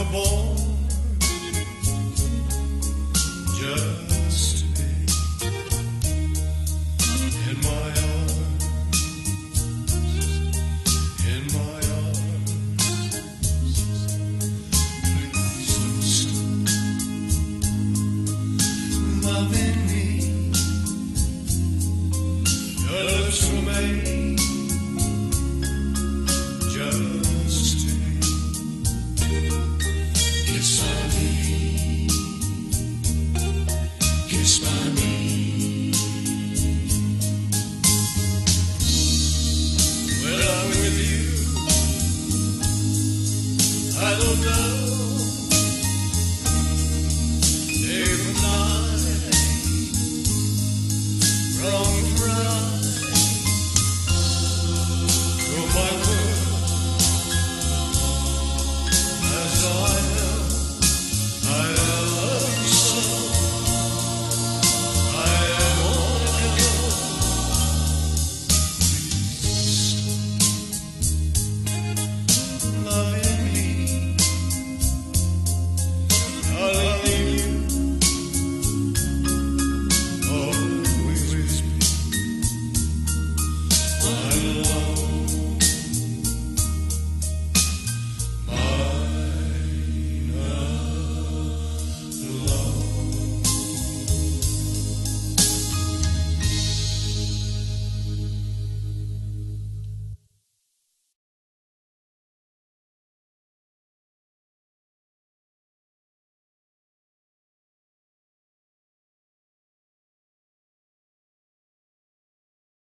were born just to be in my arms, in my arms. Please don't stop loving me. Your lips were made just to be kissed by me, kissed by me. When I'm with you, I don't know.